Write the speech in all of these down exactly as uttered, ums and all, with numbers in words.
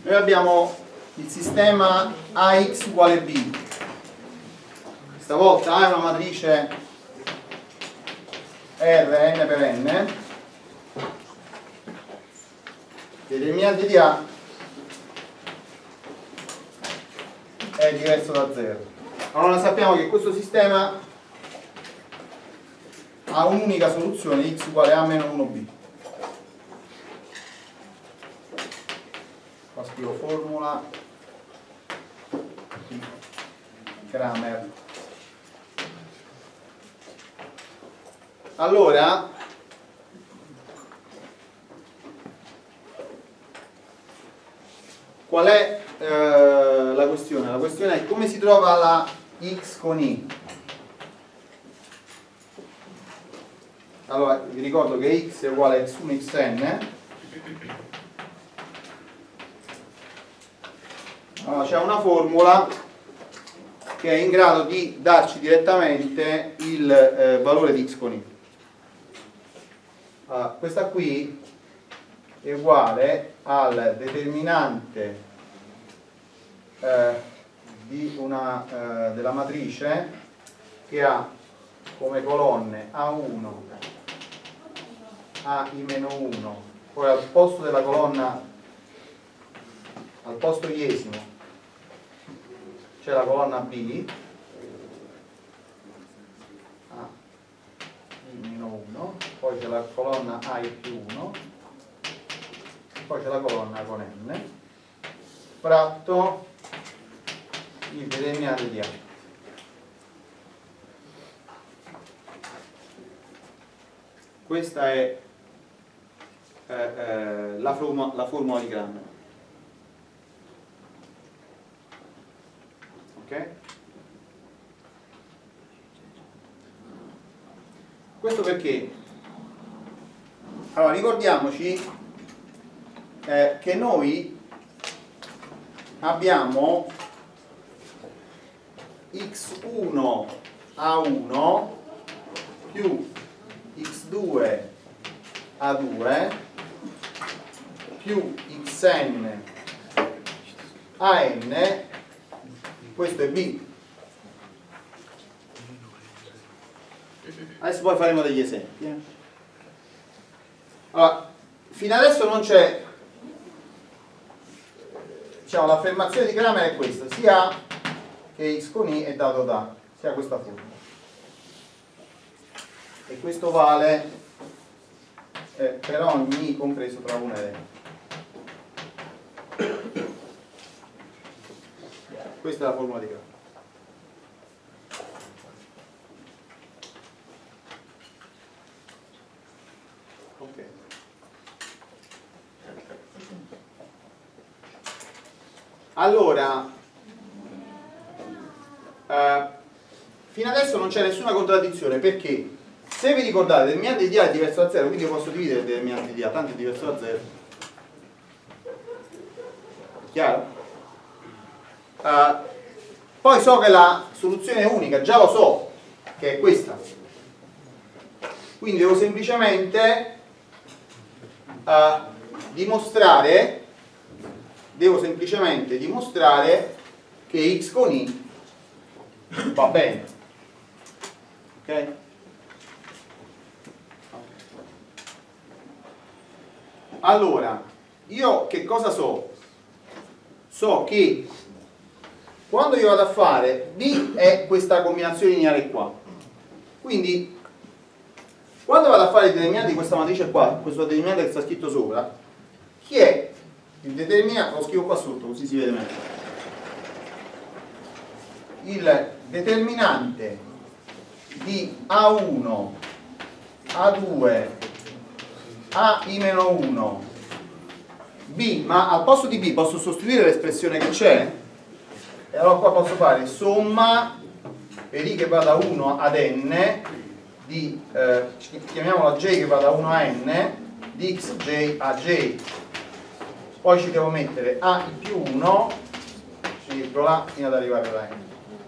Noi abbiamo il sistema A X uguale B. Stavolta A è una matrice R, n per n. Determinante di A è diverso da zero. Allora sappiamo che questo sistema ha un'unica soluzione, x uguale a meno uno b. Qua scrivo formula di Cramer. Allora qual è eh, la questione? La questione è come si trova la x con i. Allora vi ricordo che x è uguale a x uno xn. Allora c'è una formula che è in grado di darci direttamente il eh, valore di x con i. Allora, questa qui è uguale al determinante eh, di una, eh, della matrice che ha come colonne A uno, A i meno uno, poi al posto della colonna, al posto iesimo c'è la colonna B, A i meno uno, poi c'è la colonna A i più uno, poi c'è la colonna con n, fratto il determinante di A. Questa è eh, eh, la, formula, la formula di Cramer. Ok? Questo perché? Allora ricordiamoci eh, che noi abbiamo x uno a uno più x due a due più xn a n, questo è b. Adesso poi faremo degli esempi. Eh. Allora, fino adesso non c'è, diciamo, l'affermazione di Cramer è questa, sia che x con i è dato da, sia questa formula. E questo vale eh, per ogni i compreso tra uno e n. Questa è la formula di Cramer. Ok. Allora, eh, fino adesso non c'è nessuna contraddizione, perché se vi ricordate, il determinante di A è diverso da zero, quindi io posso dividere il determinante di A, tanto è diverso da zero. Chiaro? Uh, poi so che la soluzione è unica, già lo so che è questa, quindi devo semplicemente uh, dimostrare devo semplicemente dimostrare che x con i va bene, ok? Allora io che cosa so? So che quando io vado a fare B è questa combinazione lineare qua, quindi quando vado a fare il determinante di questa matrice qua, questo determinante che sta scritto sopra, chi è il determinante? Lo scrivo qua sotto così si vede meglio. Il determinante di A uno, A due, A i meno uno, B, ma al posto di B posso sostituire l'espressione che c'è? E allora qua posso fare somma per i che va da uno ad n di, eh, chiamiamola j che va da uno a n, di xj a j. Poi ci devo mettere a più uno, virgola, fino ad arrivare alla n.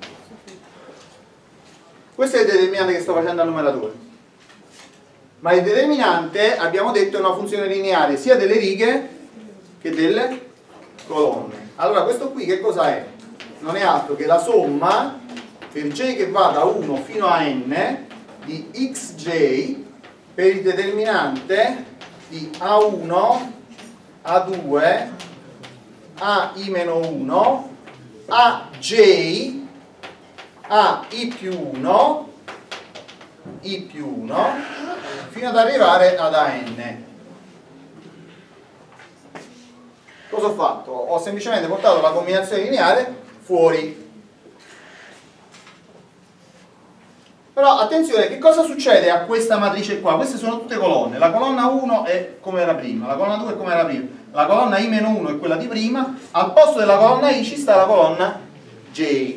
Questo è il determinante che sto facendo al numeratore. Ma il determinante, abbiamo detto, è una funzione lineare sia delle righe che delle colonne. Allora questo qui che cosa è? Non è altro che la somma per j che va da uno fino a n di xj per il determinante di a uno, a due, a i meno uno, a j, a i più uno, i più uno, fino ad arrivare ad a n. Cosa ho fatto? Ho semplicemente portato la combinazione lineare fuori. Però attenzione, che cosa succede a questa matrice qua? Queste sono tutte colonne. La colonna uno è come era prima, la colonna due è come era prima, la colonna i meno uno è quella di prima, al posto della colonna i ci sta la colonna j.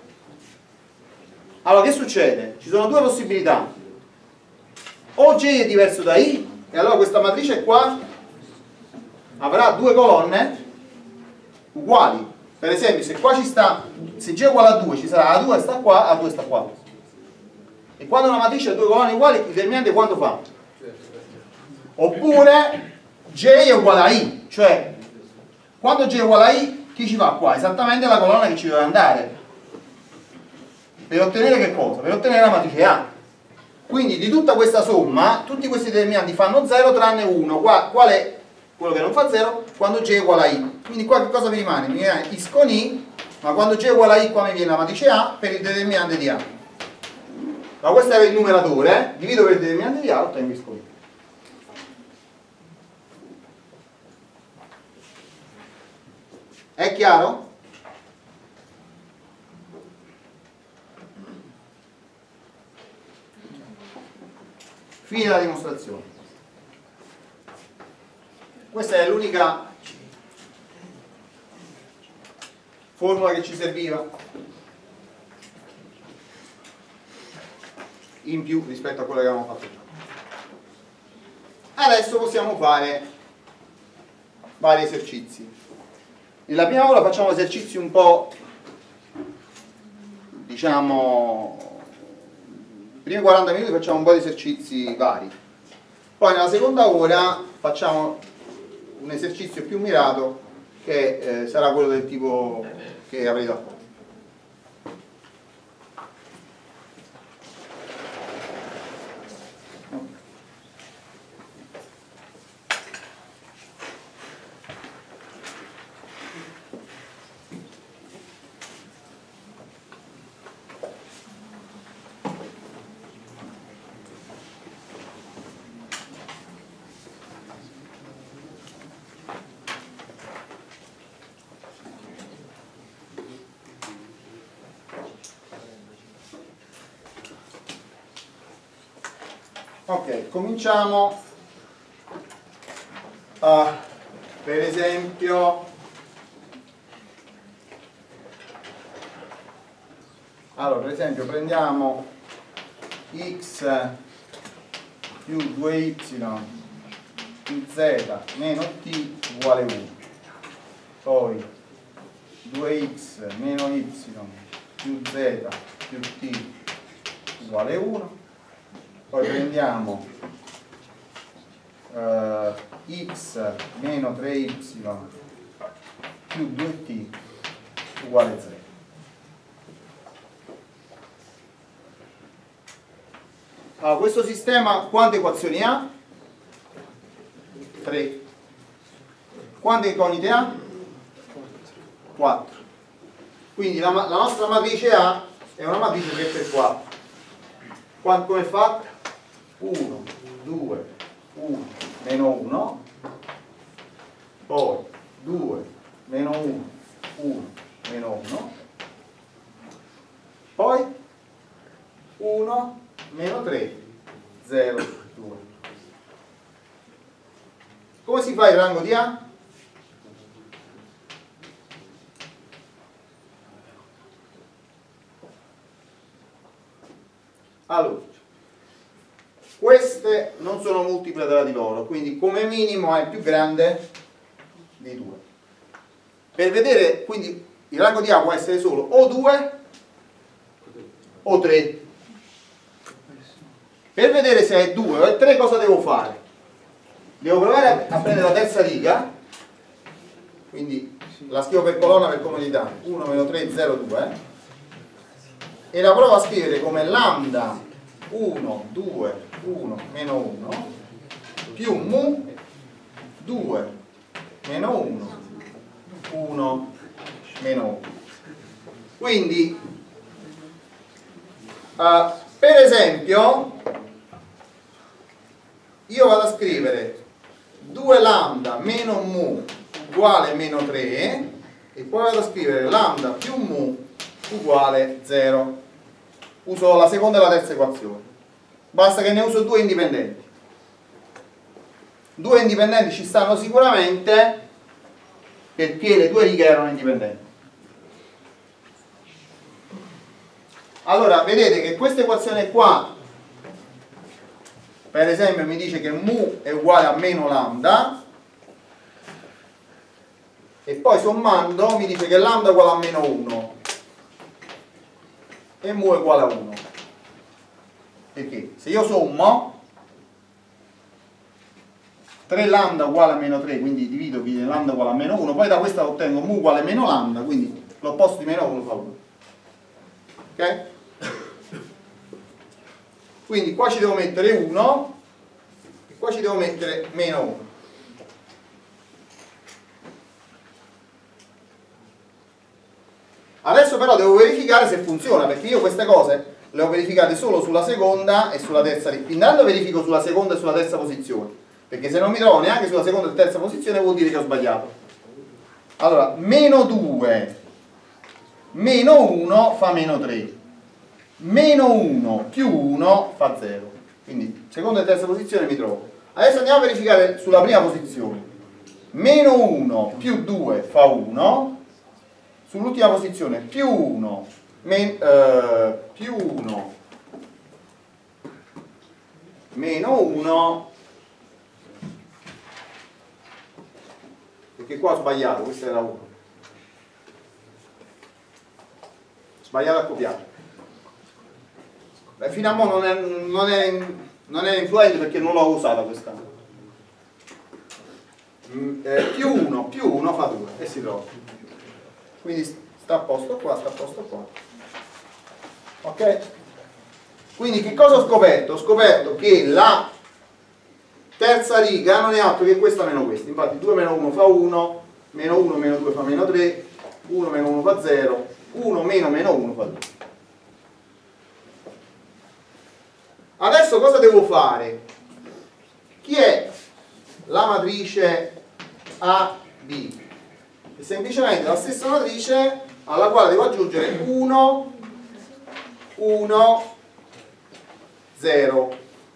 Allora che succede? Ci sono due possibilità. O j è diverso da i, e allora questa matrice qua avrà due colonne uguali. Per esempio, se qua ci sta, se j è uguale a due, ci sarà a due sta qua, a due sta qua. E quando una matrice ha due colonne uguali, il determinante quanto fa? Oppure j è uguale a i, cioè quando j è uguale a i, chi ci va qua? Esattamente la colonna che ci deve andare. Per ottenere che cosa? Per ottenere la matrice A. Quindi di tutta questa somma, tutti questi determinanti fanno zero tranne uno. Qua, qual è quello che non fa zero? Quando j è uguale a i. Quindi qua che cosa mi rimane? Mi viene is con i, ma quando j è uguale a i qua mi viene la matrice A per il determinante di A. Ma questo è il numeratore, eh? Divido per il determinante di A, ottengo is con i. È chiaro? Fine la dimostrazione. Questa è l'unica formula che ci serviva in più rispetto a quella che avevamo fatto già. Adesso possiamo fare vari esercizi. Nella prima ora facciamo esercizi un po', diciamo, i primi quaranta minuti facciamo un po' di esercizi vari. Poi nella seconda ora facciamo un esercizio più mirato che eh, sarà quello del tipo che avrete da fare. Ok, cominciamo uh, per esempio allora per esempio prendiamo x più due y più z meno t uguale uno, poi due x meno y più z più t uguale uno. Poi prendiamo eh, x meno tre y più due t uguale zero. Allora, questo sistema quante equazioni ha? tre. Quante incognite ha? quattro. Quindi la, la nostra matrice A è una matrice tre per quattro. Quanto è fatta? uno, due, uno, meno uno, poi due, meno uno, uno, meno uno, poi uno, meno tre, zero, due. Come si fa il rango di A? Allora, queste non sono multiple tra di loro, quindi come minimo è più grande di due. Per vedere, quindi il rango di A può essere solo o due o tre. Per vedere se è due o è tre cosa devo fare? Devo provare a prendere la terza riga, quindi la scrivo per colonna per comodità, uno meno tre, zero, due, e la provo a scrivere come lambda uno, due, uno, meno uno, più mu due, meno uno, uno, meno uno. Quindi, uh, per esempio, io vado a scrivere due lambda meno mu uguale meno tre e poi vado a scrivere lambda più mu uguale zero. Uso la seconda e la terza equazione. Basta che ne uso due indipendenti. Due indipendenti ci stanno sicuramente perché le due righe erano indipendenti. Allora, vedete che questa equazione qua, per esempio, mi dice che mu è uguale a meno lambda, e poi sommando mi dice che lambda è uguale a meno uno e mu è uguale a uno. Perché se io sommo tre lambda uguale a meno tre, quindi divido, quindi lambda uguale a meno uno, poi da questa ottengo mu uguale a meno lambda, quindi l'opposto di meno uno fa uno. Ok? Quindi qua ci devo mettere uno e qua ci devo mettere meno uno. Adesso però devo verificare se funziona, perché io queste cose le ho verificate solo sulla seconda e sulla terza. Intanto verifico sulla seconda e sulla terza posizione, perché se non mi trovo neanche sulla seconda e terza posizione vuol dire che ho sbagliato. Allora, meno due meno uno fa meno tre, meno uno più uno fa zero, quindi seconda e terza posizione mi trovo. Adesso andiamo a verificare sulla prima posizione. Meno uno più due fa uno, sull'ultima posizione più uno men, eh, più uno meno uno, perché qua ho sbagliato, questo era uno, sbagliato a copiare. Beh, fino a mo' non è, non è, non è influente perché non l'ho usata quest'anno. Mm, eh, più uno più uno fa due e si trova. Quindi sta a posto qua, sta a posto qua. Ok? Quindi che cosa ho scoperto? Ho scoperto che la terza riga non è altro che questa meno questa. Infatti due meno uno fa uno, meno uno meno due fa meno tre, uno meno uno fa zero, uno meno meno uno fa due. Adesso cosa devo fare? Chi è la matrice A B? È semplicemente la stessa matrice alla quale devo aggiungere uno, uno, zero.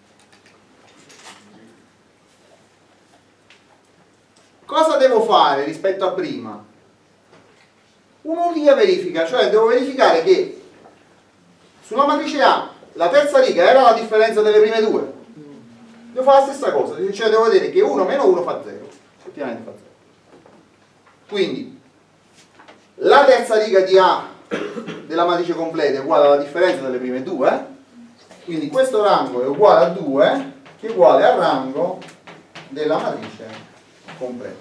Cosa devo fare rispetto a prima? Un'unica verifica, cioè devo verificare che sulla matrice A la terza riga era la differenza delle prime due. Devo fare la stessa cosa, cioè devo vedere che uno meno uno fa zero. Effettivamente fa zero. Quindi la terza riga di A della matrice completa è uguale alla differenza delle prime due, quindi questo rango è uguale a due, che è uguale al rango della matrice completa.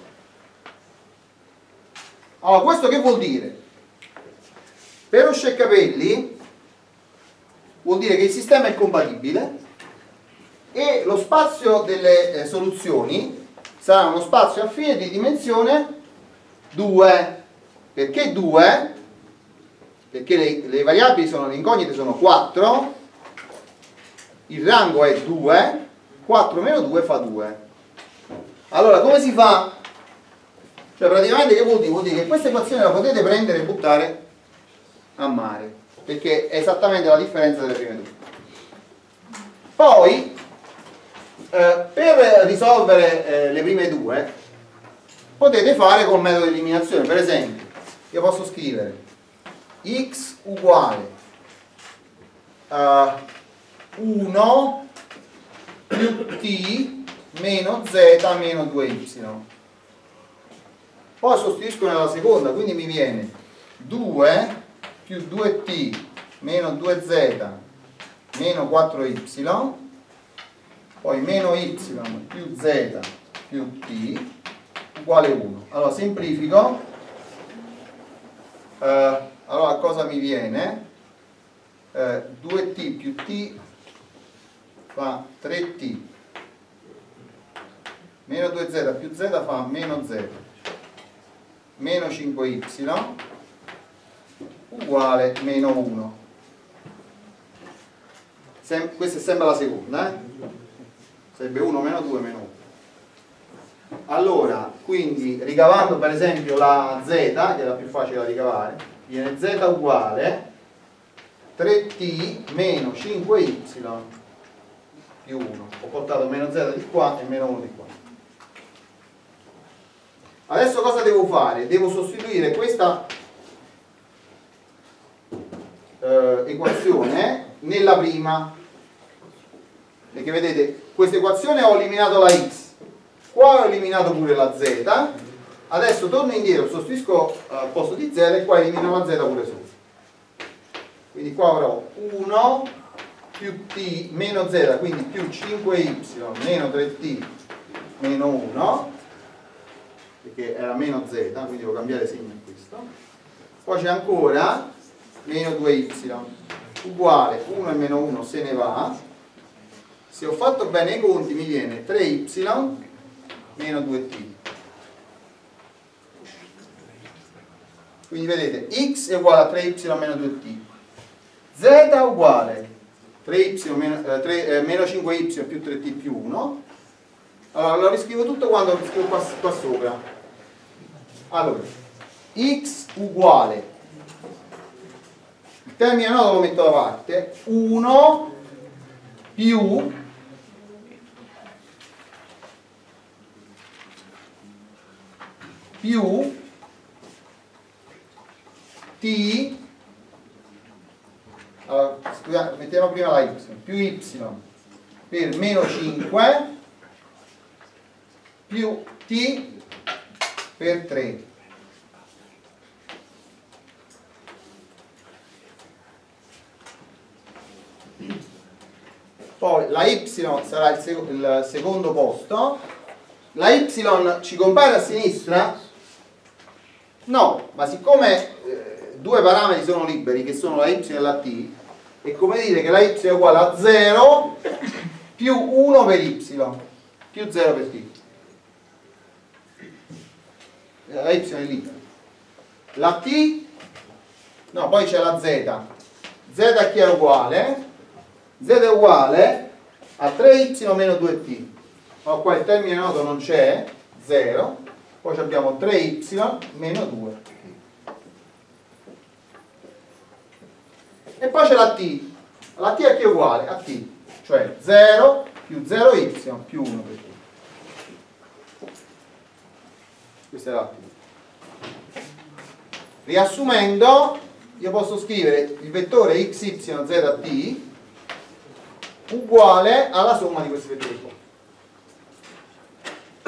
Allora, questo che vuol dire? Per Uscecapelli vuol dire che il sistema è compatibile e lo spazio delle eh, soluzioni sarà uno spazio affine di dimensione due. Perché due? Perché le, le variabili sono, le incognite sono quattro, il rango è due, quattro meno due fa due. Allora come si fa? Cioè praticamente che vuol dire? Vuol dire che questa equazione la potete prendere e buttare a mare, perché è esattamente la differenza delle prime due. Poi eh, per risolvere eh, le prime due potete fare col metodo di eliminazione. Per esempio io posso scrivere x uguale a uno più t meno z meno due y, poi sostituisco nella seconda, quindi mi viene due più due t meno due z meno quattro y, poi meno y più z più t uguale uno. Allora semplifico, eh, allora cosa mi viene? Eh, due t più t fa tre t, meno due z più z fa meno z, meno cinque y uguale meno uno. Sem questa è sempre la seconda, eh? Sarebbe uno meno due meno uno. Allora, quindi ricavando per esempio la z, che è la più facile da ricavare, viene z uguale tre t meno cinque y più uno. Ho portato meno z di qua e meno uno di qua. Adesso cosa devo fare? Devo sostituire questa eh, equazione nella prima, perché vedete, questa equazione ho eliminato la x, qua ho eliminato pure la z, adesso torno indietro, sostituisco eh, al posto di z e qua elimino la z pure sopra. Quindi qua avrò uno più t meno z, quindi più cinque y meno tre t meno uno, perché era meno z, quindi devo cambiare segno in questo. Poi c'è ancora meno due y uguale uno e meno uno se ne va. Se ho fatto bene i conti mi viene tre y meno due t. Quindi vedete, x è uguale a tre y meno due t, z uguale tre y meno, eh, tre, eh, meno cinque y più tre t più uno. Allora lo riscrivo tutto quando lo riscrivo qua, qua sopra. Allora, x uguale, il termine nodo lo metto da parte, uno più più t, allora, scusate, mettiamo prima la y, più y per meno cinque più t per tre. Poi la y sarà il, sec il secondo posto. La y ci compare a sinistra? No, ma siccome eh, due parametri sono liberi, che sono la y e la t, è come dire che la y è uguale a zero più uno per y più zero per t. La y è libera. La t, no, poi c'è la z. Z a chi è uguale? Z è uguale a tre y meno due t. Ma qua il termine nodo non c'è, zero. Poi abbiamo tre y meno due t. E poi c'è la t. La t a chi è uguale? A t. Cioè zero più zero y più uno per t. Questa è la t. Riassumendo, io posso scrivere il vettore xy zt uguale alla somma di questi vettori qua.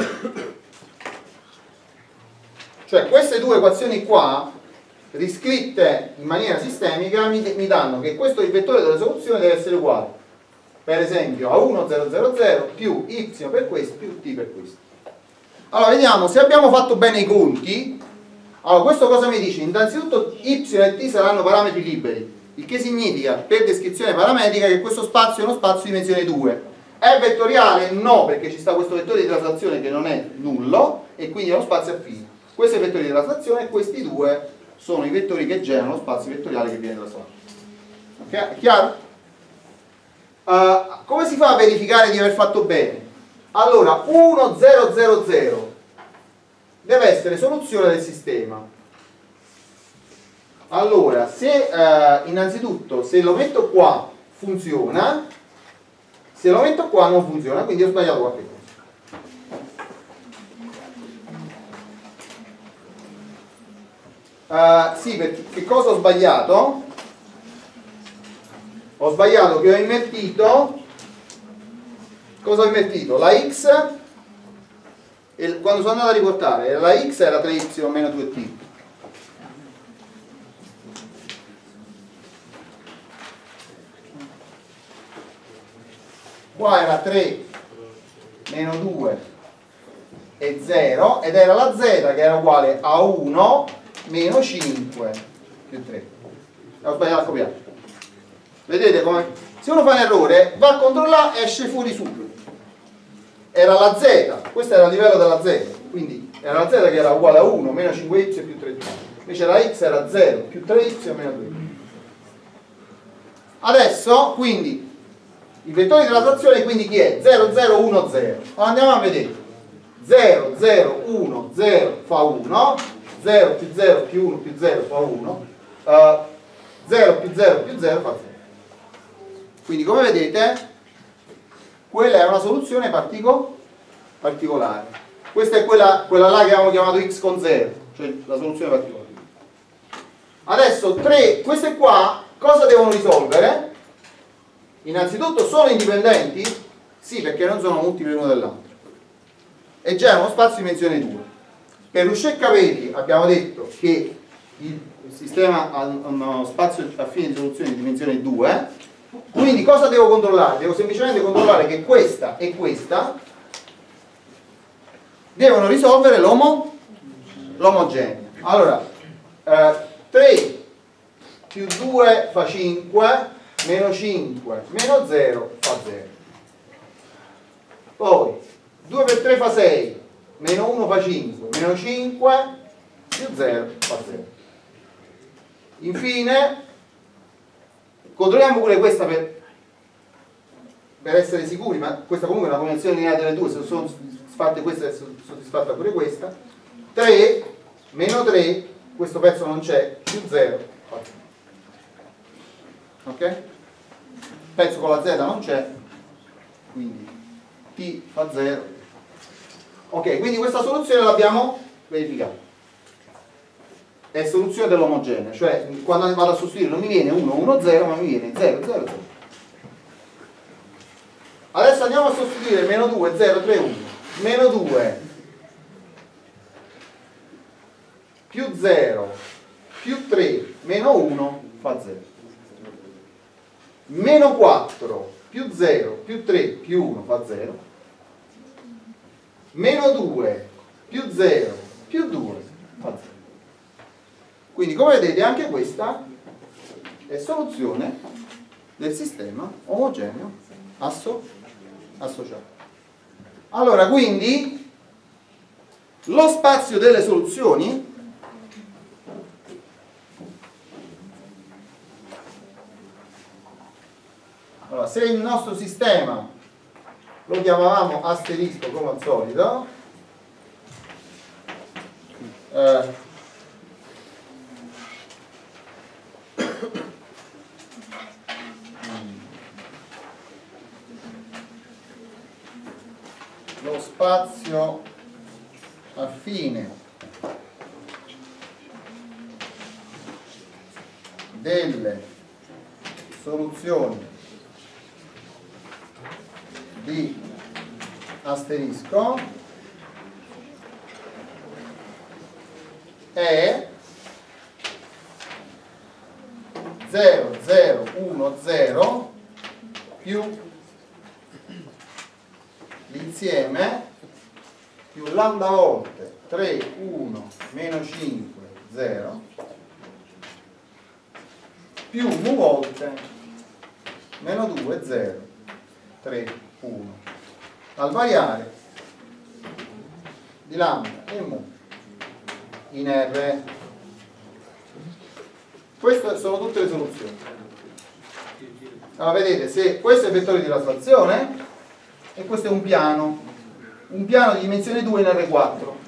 Cioè queste due equazioni qua, riscritte in maniera sistemica, mi, mi danno che questo il vettore della soluzione deve essere uguale, per esempio, a uno, zero, zero, zero più y per questo più t per questo. Allora vediamo, se abbiamo fatto bene i conti, allora questo cosa mi dice? Innanzitutto y e t saranno parametri liberi, il che significa, per descrizione parametrica, che questo spazio è uno spazio di dimensione due. È vettoriale? No, perché ci sta questo vettore di traslazione che non è nullo e quindi è uno spazio affine. Questo è il vettore di traslazione e questi due sono i vettori che generano lo spazio vettoriale che viene traslato. Ok? Chiaro? Uh, come si fa a verificare di aver fatto bene? Allora, uno, zero, zero, zero deve essere soluzione del sistema. Allora, se uh, innanzitutto se lo metto qua funziona, se lo metto qua non funziona, quindi ho sbagliato qualche cosa. Uh, sì, perché che cosa ho sbagliato? Ho sbagliato che ho invertito. Cosa ho invertito? La x, e quando sono andato a riportare, la x era tre y meno due t. Qua era tre meno due e zero, ed era la z che era uguale a uno meno cinque più tre. Ho sbagliato a copiare. Vedete come? Se uno fa un errore, va a controllare e esce fuori subito. Era la z, questo era il livello della z, quindi era la z che era uguale a uno, meno cinque y più tre y. Invece la x era zero, più tre y meno due y. Adesso, quindi, i vettori della trazione, quindi chi è? zero, zero, uno, zero. Allora andiamo a vedere. zero, zero, uno, zero fa uno, zero più zero più uno più zero fa uno, uh, zero più zero più zero fa zero. Quindi come vedete, quella è una soluzione partico particolare. Questa è quella, quella là che avevamo chiamato x con zero, cioè la soluzione particolare. Adesso tre, queste qua cosa devono risolvere? Innanzitutto sono indipendenti? Sì, perché non sono multipli l'uno dell'altro. E già è uno spazio di dimensione due. Per Ruschet-Capelli abbiamo detto che il sistema ha uno spazio affine di soluzione di dimensione due. Quindi cosa devo controllare? Devo semplicemente controllare che questa e questa devono risolvere l'omogenea. Allora, eh, tre più due fa cinque, meno cinque, meno zero fa zero. Poi, due per tre fa sei, meno uno fa cinque, meno cinque, più zero fa zero. Infine, controlliamo pure questa per, per essere sicuri, ma questa comunque è una convenzione lineare delle due, se sono soddisfatte questa è soddisfatta pure questa. tre meno tre, questo pezzo non c'è, più zero fa zero. Ok? Pezzo con la z non c'è, quindi t fa zero. Ok, quindi questa soluzione l'abbiamo verificata. È soluzione dell'omogenea, cioè quando vado a sostituire non mi viene uno, uno, zero, ma mi viene zero, zero, zero. Adesso andiamo a sostituire meno due, zero, tre, uno. Meno due più zero più tre meno uno fa zero. Meno quattro più zero più tre più uno fa zero. Meno due più zero più due fa zero. Quindi come vedete anche questa è soluzione del sistema omogeneo asso associato. Allora, quindi lo spazio delle soluzioni allora, se il nostro sistema lo chiamavamo asterisco come al solito, eh, lo spazio affine delle soluzioni di asterisco è zero, zero, uno, zero più l'insieme più lambda volte tre, uno, meno cinque, zero più mu volte meno due, zero, tre, uno al variare di lambda e mu in R. Queste sono tutte le soluzioni. Allora vedete, se questo è il vettore di traslazione e questo è un piano, un piano di dimensione due in R quattro.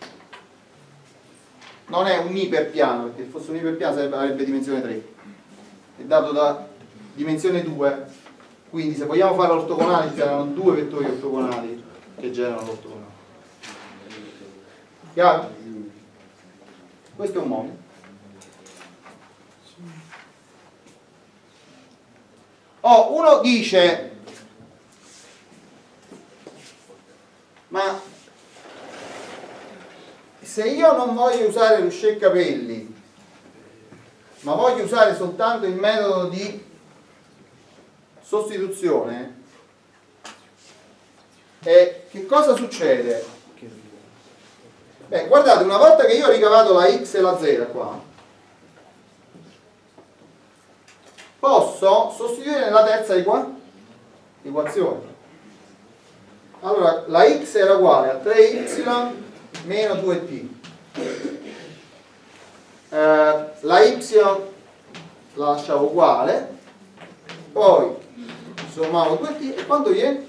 Non è un iperpiano, perché se fosse un iperpiano sarebbe, avrebbe dimensione tre. È dato da dimensione due, quindi se vogliamo fare l'ortogonale ci saranno due vettori ortogonali che generano l'ortogonale. Chiaro? Questo è un modo. Oh, uno dice ma se io non voglio usare Ruschet-Capelli ma voglio usare soltanto il metodo di sostituzione, e che cosa succede? Beh, guardate, una volta che io ho ricavato la x e la z qua, posso sostituire nella terza equa equazione. Allora, la x era uguale a tre y meno due t. Eh, la y la lasciavo uguale, poi sommavo due t e quanto viene?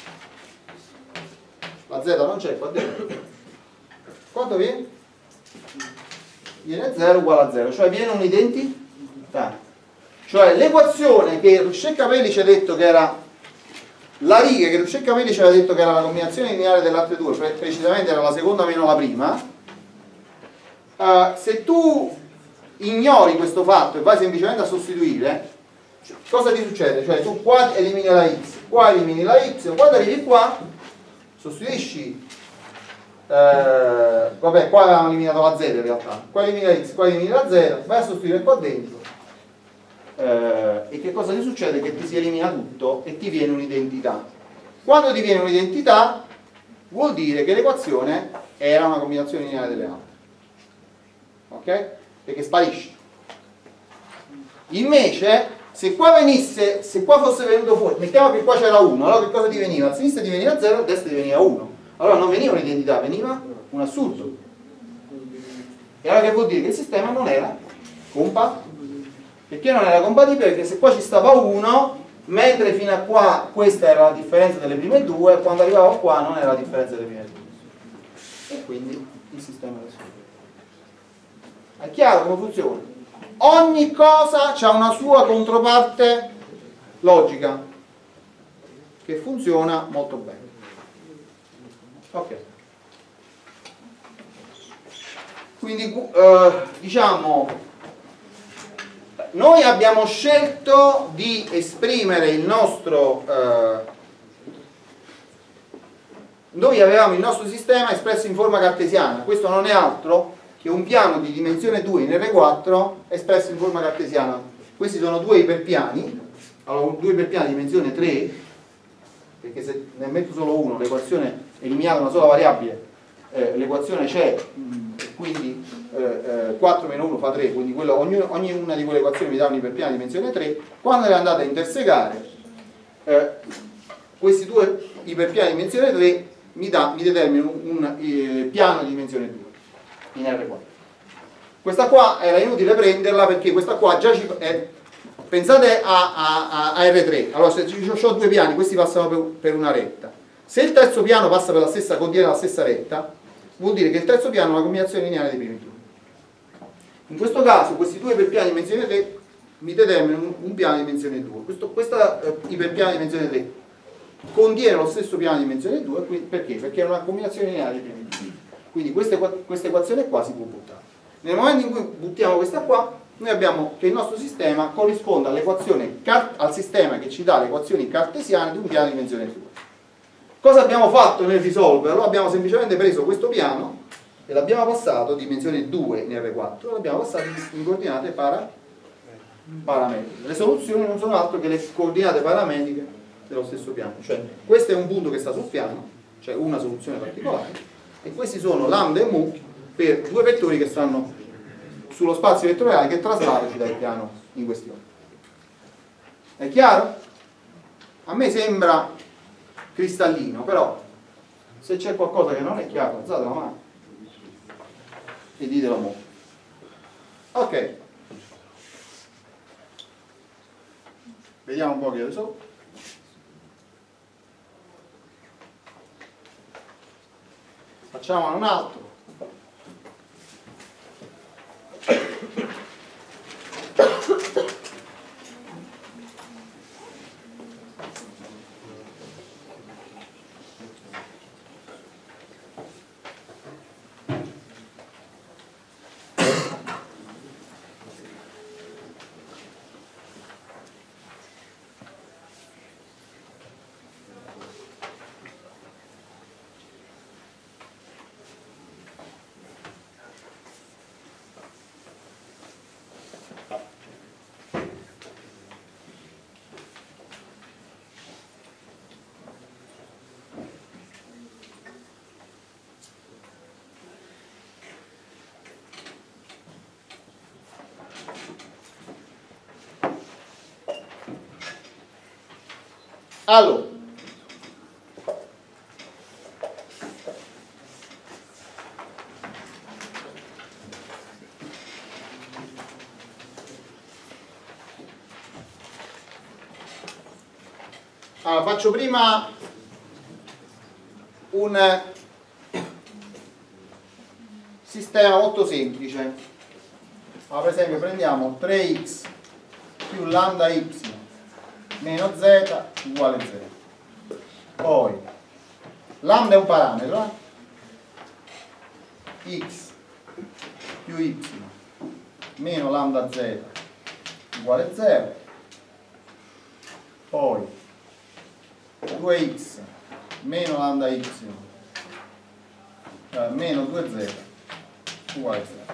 La z non c'è qua dentro. Quanto viene? Viene zero uguale a zero, cioè viene un'identità. Cioè l'equazione che Ruscet-Capelli ci ha detto che era la riga che Ruscet-Capelli ci aveva detto che era la combinazione lineare delle altre due, pre precisamente era la seconda meno la prima. Uh, se tu ignori questo fatto e vai semplicemente a sostituire, cosa ti succede? Cioè tu qua elimini la x, qua elimini la y, quando arrivi qua sostituisci, eh, vabbè qua avevamo eliminato la z in realtà, qua elimini la x, qua elimini la z, vai a sostituire qua dentro, eh, e che cosa ti succede? Che ti si elimina tutto e ti viene un'identità. Quando ti viene un'identità vuol dire che l'equazione era una combinazione lineare delle altre, ok? Perché sparisce. Invece se qua venisse, se qua fosse venuto fuori, mettiamo che qua c'era uno, allora che cosa ti veniva? A sinistra ti veniva zero, a destra ti veniva uno. Allora non veniva un'identità, veniva un assurdo. E allora che vuol dire? Che il sistema non era compatibile. Perché non era compatibile? Perché se qua ci stava uno, mentre fino a qua questa era la differenza delle prime due, quando arrivavo qua non era la differenza delle prime due. E quindi il sistema era assurdo. È chiaro come funziona? Ogni cosa ha una sua controparte logica che funziona molto bene. Ok. Quindi eh, diciamo, noi abbiamo scelto di esprimere il nostro eh, noi avevamo il nostro sistema espresso in forma cartesiana. Questo non è altro che un piano di dimensione due in R quattro espresso in forma cartesiana. Questi sono due iperpiani, allora due iperpiani di dimensione tre, perché se ne metto solo uno, l'equazione eliminata una sola variabile, eh, l'equazione c'è, quindi eh, eh, quattro meno uno fa tre, quindi quello, ogni, ognuna di quelle equazioni mi dà un iperpiano di dimensione tre. Quando le andate a intersecare, eh, questi due iperpiani di dimensione tre mi, dà, mi determinano un, un eh, piano di dimensione due in R quattro. Questa qua era inutile prenderla perché questa qua già ci... Eh, pensate a, a, a R tre, allora se ho due piani, questi passano per, per una retta. Se il terzo piano passa per la stessa, contiene la stessa retta, vuol dire che il terzo piano è una combinazione lineare dei primi due. In questo caso questi due iperpiani di dimensione tre mi determinano un, un piano di dimensione due. Questo questa, eh, iperpiano di dimensione tre contiene lo stesso piano di dimensione due, perché? Perché è una combinazione lineare dei primi due. Quindi questa, questa equazione qua si può buttare. Nel momento in cui buttiamo questa qua, noi abbiamo che il nostro sistema corrisponde all'equazione, al sistema che ci dà le equazioni cartesiane di un piano di dimensione due. Cosa abbiamo fatto nel risolverlo? Abbiamo semplicemente preso questo piano e l'abbiamo passato di dimensione due in R quattro, l'abbiamo passato in coordinate para, parametriche. Le soluzioni non sono altro che le coordinate parametriche dello stesso piano. Cioè, questo è un punto che sta sul piano, cioè una soluzione particolare, e questi sono lambda e mu per due vettori che stanno sullo spazio vettoriale che traslata ci dà il piano in questione. È chiaro? A me sembra cristallino, però se c'è qualcosa che non è chiaro alzate la mano e ditelo mo. Ok, vediamo un po' che adesso. Facciamo un altro. Allora, allora faccio prima un sistema molto semplice. Allora, per esempio prendiamo tre x più lambda y meno z uguale zero. Poi lambda è un parametro, eh? X più y meno lambda z uguale zero. Poi due x meno lambda y eh, meno due z uguale zero.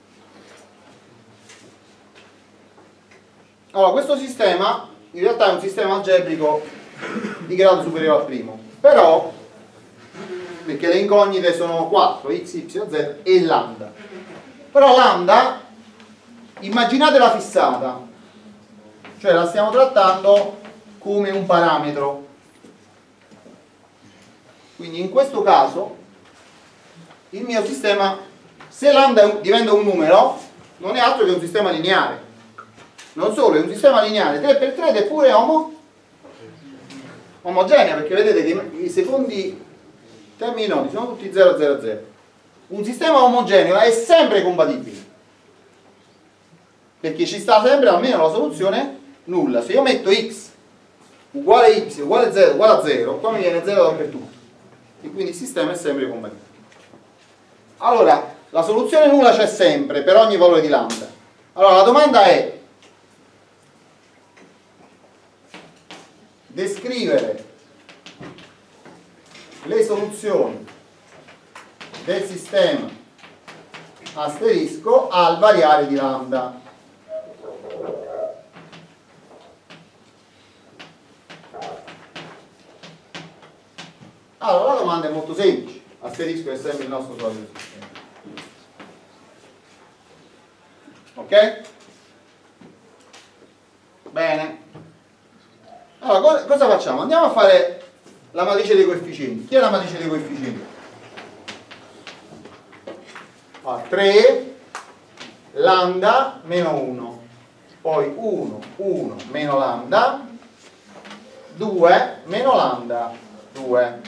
Allora, questo sistema in realtà è un sistema algebrico di grado superiore al primo, però, perché le incognite sono quattro, x, y, z e lambda. Però lambda, immaginatela fissata, cioè la stiamo trattando come un parametro. Quindi in questo caso il mio sistema, se lambda diventa un numero, non è altro che un sistema lineare. Non solo, è un sistema lineare tre per tre ed è pure omo, omogeneo, perché vedete che i secondi termini noti sono tutti zero zero zero. Un sistema omogeneo è sempre compatibile, perché ci sta sempre almeno la soluzione nulla. Se io metto x uguale y uguale zero uguale a zero, qua mi viene zero dappertutto, e quindi il sistema è sempre compatibile. Allora, la soluzione nulla c'è sempre per ogni valore di lambda. Allora la domanda è: descrivere le soluzioni del sistema asterisco al variare di lambda. Allora la domanda è molto semplice, asterisco è sempre il nostro solito sistema. Ok? Bene. Allora, cosa facciamo? Andiamo a fare la matrice dei coefficienti. Chi è la matrice dei coefficienti? Allora, tre lambda meno uno, poi uno, uno meno lambda, due meno lambda, due.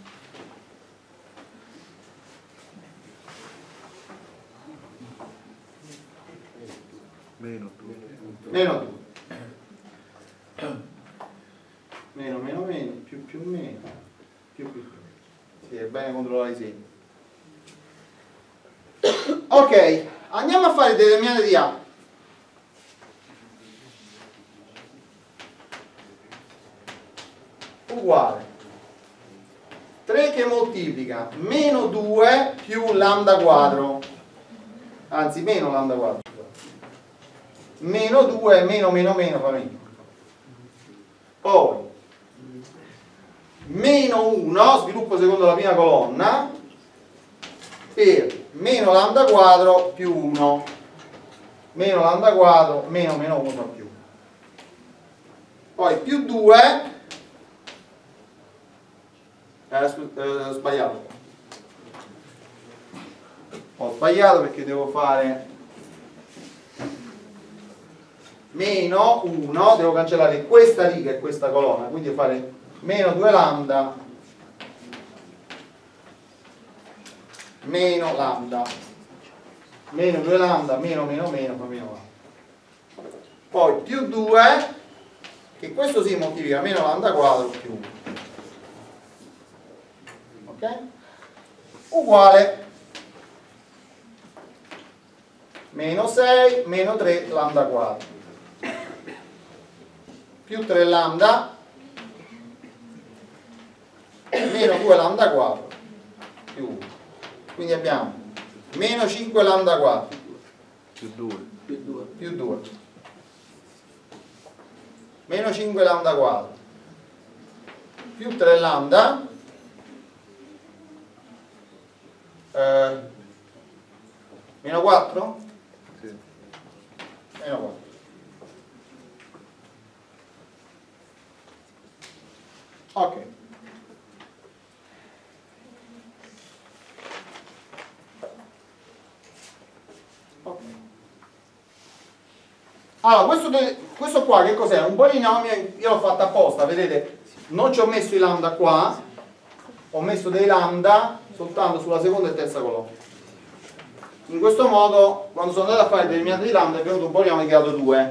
Meno due. Meno due. Meno, meno, meno, più, più, meno, più, più, più. Sì, è bene controllare i segni. Ok, andiamo a fare il determinante di A. Uguale tre che moltiplica meno due più lambda quadro, anzi meno lambda quadro, meno due meno meno meno fa meno. Poi meno uno, sviluppo secondo la prima colonna, per meno lambda quadro più uno, meno lambda quadro meno meno uno fa più uno. Poi più due, eh, eh, sbagliato, ho sbagliato perché devo fare meno uno, devo cancellare questa riga e questa colonna, quindi devo fare meno due lambda meno lambda, meno due lambda meno meno meno fa meno lambda, poi più due, che questo si moltiplica meno lambda quadro più uno, ok? Uguale meno sei meno tre lambda quadro più tre lambda meno due lambda quadro più uno. Quindi abbiamo meno cinque lambda quadro Più due. più due. più due, meno cinque lambda quadro più tre lambda eh, meno quattro? Sì. Meno quattro. Ok. Ok. Allora, questo, questo qua che cos'è? Un polinomio, io l'ho fatto apposta, vedete? Non ci ho messo i lambda qua, ho messo dei lambda soltanto sulla seconda e terza colonna. In questo modo, quando sono andato a fare il determinante di lambda, è venuto un polinomio di grado due.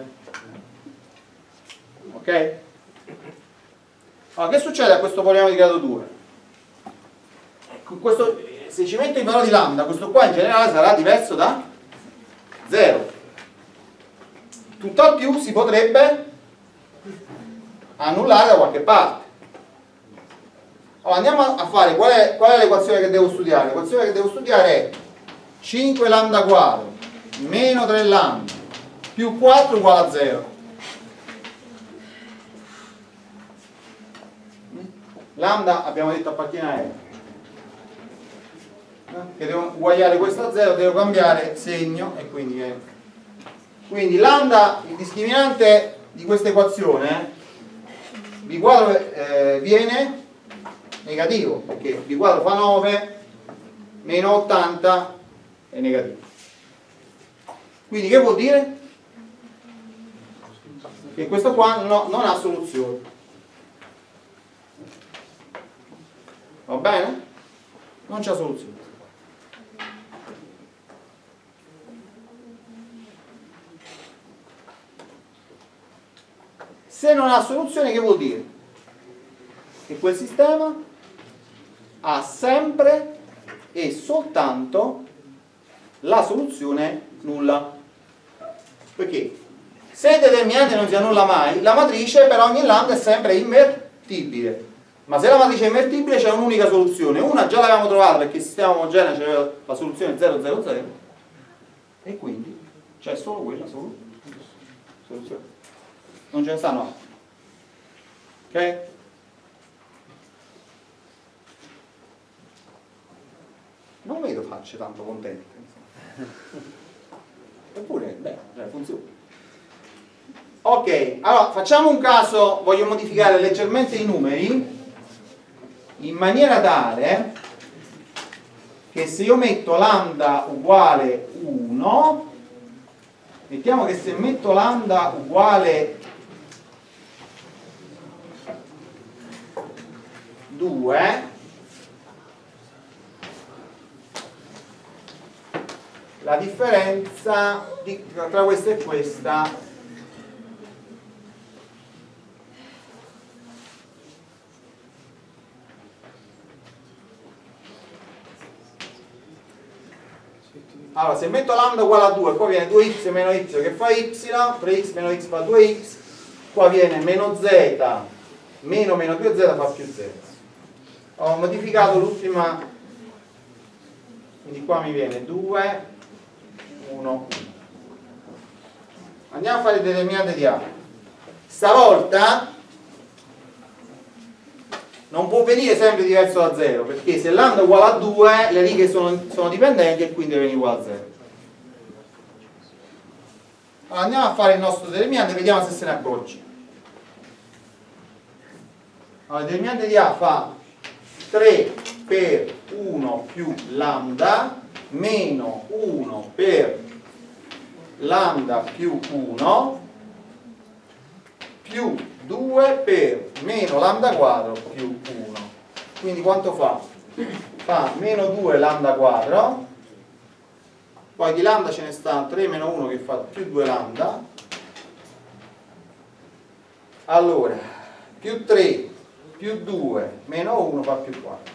Ok? Allora, che succede a questo polinomio di grado due? Questo, se ci metto il valore di lambda, questo qua in generale sarà diverso da zero. Tutt'al più si potrebbe annullare da qualche parte. Allora, andiamo a fare qual è, qual è l'equazione che devo studiare? L'equazione che devo studiare è cinque lambda quadro meno tre lambda più quattro uguale a zero. Lambda abbiamo detto appartiene a E, che devo uguagliare questo a zero, devo cambiare segno e quindi è. Quindi lambda, il discriminante di questa equazione, b quadro eh, viene negativo, perché b quadro fa nove, meno ottanta è negativo. Quindi che vuol dire? Che questo qua no, non ha soluzione. Va bene? Non c'è soluzione. Se non ha soluzione, che vuol dire? Che quel sistema ha sempre e soltanto la soluzione nulla. Perché? Se il determinante non si annulla mai, la matrice per ogni lambda è sempre invertibile. Ma se la matrice è invertibile c'è un'unica soluzione. Una già l'avevamo trovata perché il sistema omogeneo c'era la soluzione zero zero zero e quindi c'è solo quella soluzione. Non ce ne stanno altri. Ok? Non vedo facce tanto contente. Eppure, beh, cioè, funziona. Ok, allora facciamo un caso, voglio modificare leggermente i numeri in maniera tale che se io metto lambda uguale uno, mettiamo che se metto lambda uguale due, la differenza di, tra questa e questa allora se metto lambda uguale a due, qua viene due x meno y che fa y, tre x meno x fa due x, qua viene meno z meno meno due z fa più z. Ho modificato l'ultima, quindi qua mi viene due, uno, uno. Andiamo a fare il determinante di A. Stavolta non può venire sempre diverso da zero, perché se lambda è uguale a due le righe sono, sono dipendenti e quindi deve venire uguale a zero. Allora andiamo a fare il nostro determinante e vediamo se se ne accorge. Allora il determinante di A fa tre per uno più lambda meno uno per lambda più uno più due per meno lambda quadro più uno. Quindi quanto fa? Fa meno due lambda quadro, poi di lambda ce ne sta tre meno uno che fa più due lambda, allora più tre più due meno uno fa più quattro.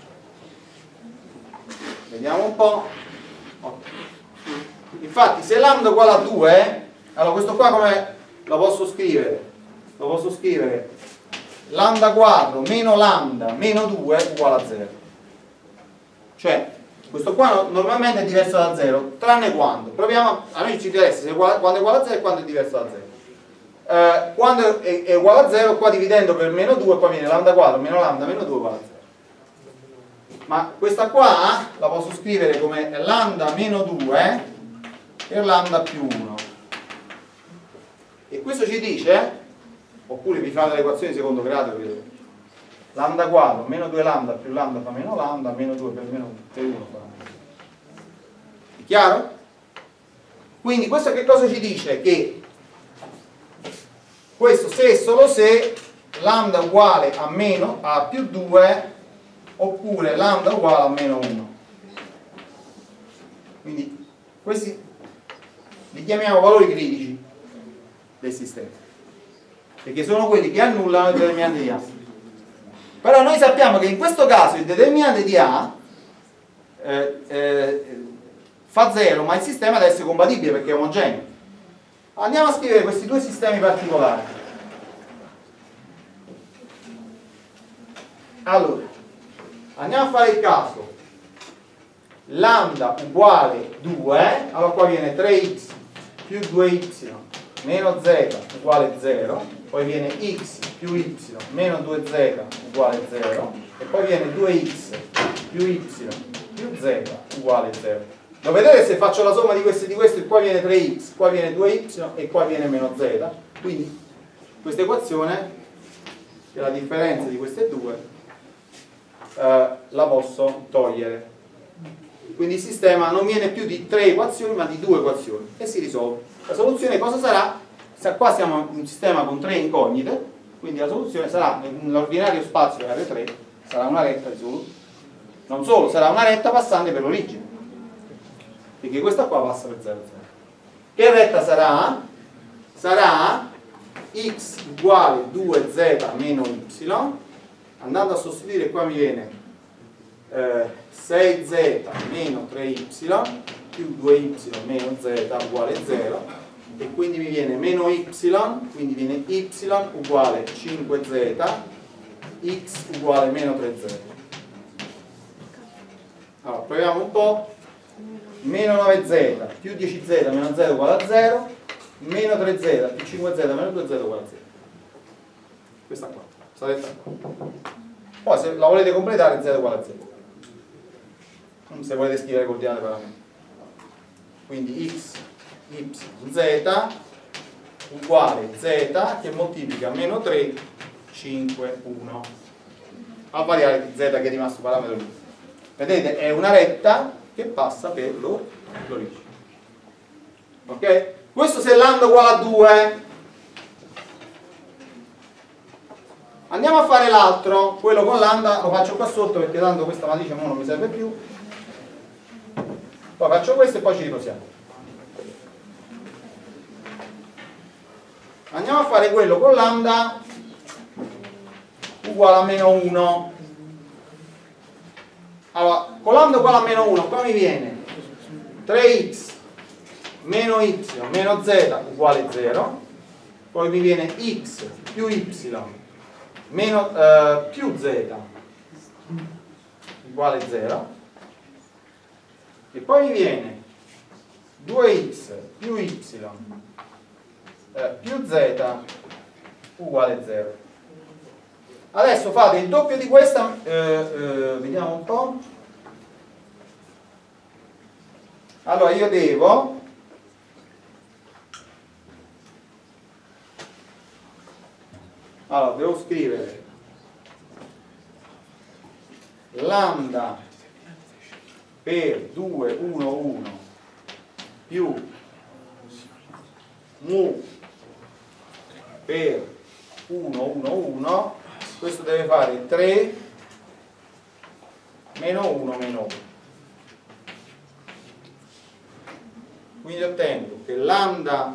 Vediamo un po'. Okay. Infatti se lambda è uguale a due, allora questo qua come lo posso scrivere? Lo posso scrivere lambda quadro meno lambda meno due uguale a zero. Cioè questo qua normalmente è diverso da zero, tranne quando. Proviamo, a noi ci interessa se è uguale, quando è uguale a zero e quando è diverso da zero. Eh, quando è, è uguale a zero, qua dividendo per meno due, qua viene lambda quadro meno lambda meno due uguale a zero. Ma questa qua la posso scrivere come lambda meno due per lambda più uno. E questo ci dice, oppure vi fate le equazioni di secondo grado, lambda quadro meno due lambda più lambda fa meno lambda, meno due per meno uno fa. È chiaro? Quindi questo che cosa ci dice? Che questo se e solo se lambda uguale a meno a più due oppure lambda uguale a meno uno. Quindi questi li chiamiamo valori critici del sistema, perché sono quelli che annullano il determinante di A. Però noi sappiamo che in questo caso il determinante di A eh, eh, fa zero, ma il sistema deve essere compatibile perché è omogeneo. Andiamo a scrivere questi due sistemi particolari. Allora, andiamo a fare il caso lambda uguale due, allora qua viene tre x più due y meno z uguale zero, poi viene x più y meno due z uguale zero e poi viene due x più y più z uguale zero. Lo vedete se faccio la somma di questi e di questi, qua viene tre x, qua viene due y e qua viene meno z, quindi questa equazione, che è la differenza di queste due, eh, la posso togliere. Quindi il sistema non viene più di tre equazioni ma di due equazioni e si risolve. La soluzione cosa sarà? Qua siamo in un sistema con tre incognite, quindi la soluzione sarà nell'ordinario spazio R tre, sarà una retta di soluzione. Non solo, sarà una retta passante per l'origine, perché questa qua passa per zero, zero. Che retta sarà? Sarà x uguale due z meno y, andando a sostituire qua mi viene eh, sei z meno tre y più due y meno z uguale zero, e quindi mi viene meno y, quindi viene y uguale cinque z, x uguale meno tre z. Allora proviamo un po'. Meno nove z più dieci z meno z uguale a zero, meno tre z più cinque z meno due z uguale a zero. Questa qua, questa retta qua. Poi se la volete completare z uguale a zero, se volete scrivere coordinate parametri. Quindi x, y, z uguale z che moltiplica meno tre, cinque, uno a variare di z che è rimasto parametro lì. Vedete, è una retta che passa per l'origine. Ok? Questo se lambda uguale a due. Andiamo a fare l'altro, quello con lambda lo faccio qua sotto perché tanto questa matrice non mi serve più. Poi faccio questo e poi ci riposiamo. Andiamo a fare quello con lambda uguale a meno uno. Allora, con lambda uguale a meno uno, qua mi viene tre x meno y meno z uguale zero, poi mi viene x più y meno, eh, più z uguale zero, e poi mi viene due x più y eh, più z uguale zero. Adesso fate il doppio di questa, eh, eh, vediamo un po'. Allora io devo allora devo scrivere lambda per due uno uno più mu per uno uno uno. Questo deve fare tre meno uno meno uno. Quindi ottengo che lambda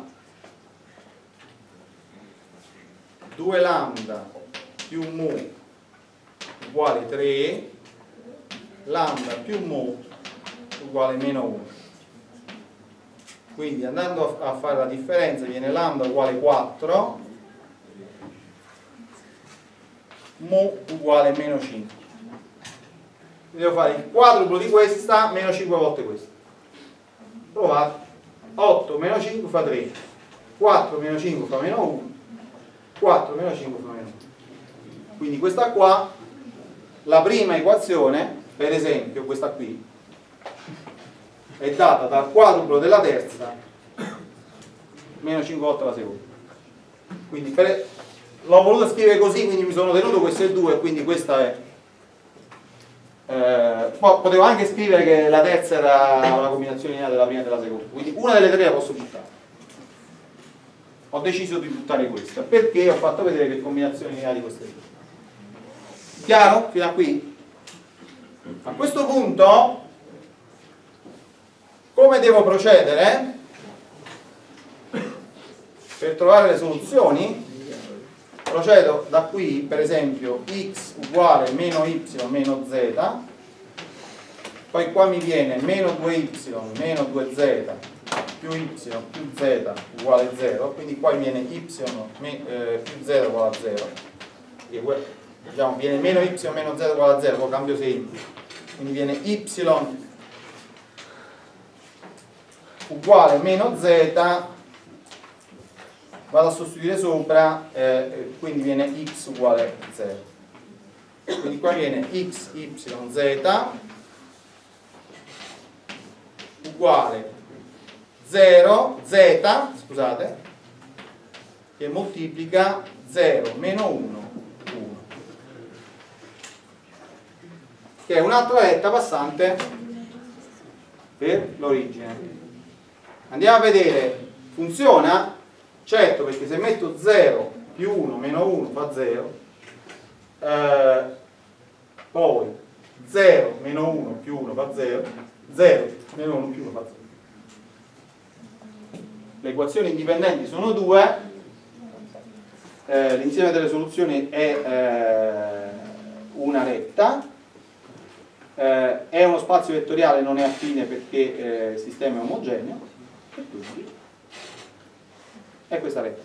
due lambda più mu uguale tre, lambda più mu uguale meno uno. Quindi andando a fare la differenza viene lambda uguale quattro, mu uguale meno cinque. Devo fare il quadruplo di questa meno cinque volte questa. Provate. otto meno cinque fa tre, quattro meno cinque fa meno uno, quattro meno cinque fa meno uno. Quindi questa qua, la prima equazione, per esempio questa qui, è data dal quadruplo della terza meno cinque volte la seconda. Quindi per l'ho voluto scrivere così, quindi mi sono tenuto queste due, quindi questa è eh, poi potevo anche scrivere che la terza era una combinazione lineare della prima e della seconda, quindi una delle tre la posso buttare. Ho deciso di buttare questa perché ho fatto vedere che combinazioni lineari queste due. Chiaro? Fino a qui? A questo punto come devo procedere per trovare le soluzioni? Procedo da qui, per esempio x uguale meno y meno z, poi qua mi viene meno due y meno due z più y più z uguale zero, quindi qua mi viene y eh, più z uguale a zero, diciamo viene meno y meno z uguale a zero, poi cambio segno, quindi viene y uguale meno z, vado a sostituire sopra, eh, quindi viene x uguale zero, quindi qua viene x, y, z uguale zero, z, scusate, che moltiplica zero meno uno, uno, che è un'altra retta passante per l'origine. Andiamo a vedere, funziona? Certo, perché se metto zero più uno meno uno fa zero, eh, poi zero meno uno più uno fa zero, zero meno uno più uno fa zero. Le equazioni indipendenti sono due, eh, l'insieme delle soluzioni è eh, una retta, eh, è uno spazio vettoriale, non è affine perché eh, il sistema è omogeneo, e quindi è questa retta.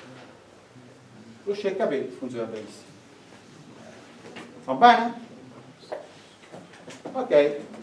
Lo cerca per funziona benissimo. Va bene? Ok.